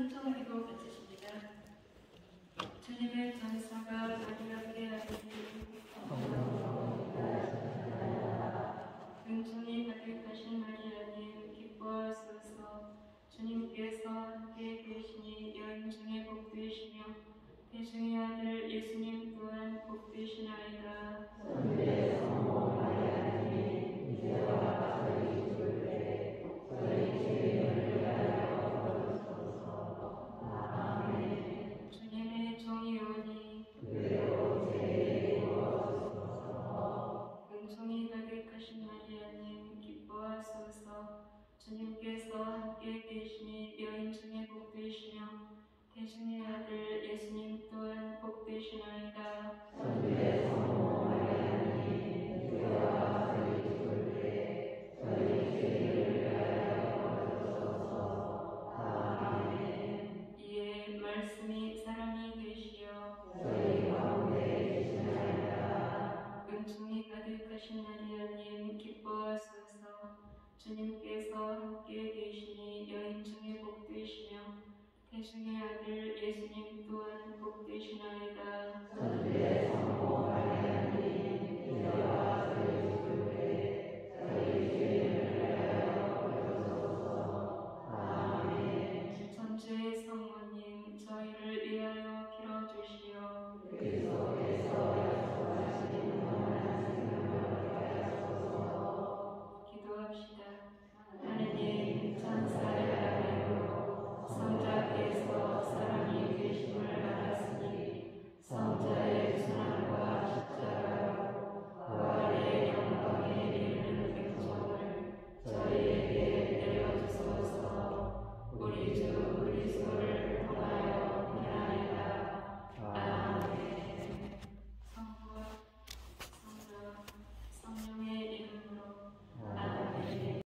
순종기도 바치십니다. 주님의 전사가 마리아에게 하시니 은총이 가득하신 마리아님 기뻐하소서. 주님께서 함께 계시니 여인 중에 복되시며 태중의 아들 예수님 또한 복되시나이다. 선주의 성모 마리아님 이제와 저희 죽을 때 저희 죄인을 위하여 주옵소서. 아멘. 주님의 종이 오니 그대로 제게 이루어주소서. 은총이 가득하신 마리아님 기뻐하소서. 주님께서 함께 계시니 여인 중에 복되시며 태중의 아들 예수님 또한 복되시나이다. 선주의 성모 마리아님 이제와 저희 죽을 때 저희 죄인을 위하여 주옵소서. 아멘. 이에 말씀이 사람이 되시어 저희 가운데 계시나이다. 은총이 가득하신 마리아님 기뻐하소서. 주님께서 함께 계시니 여인 중에 복되시며 태중의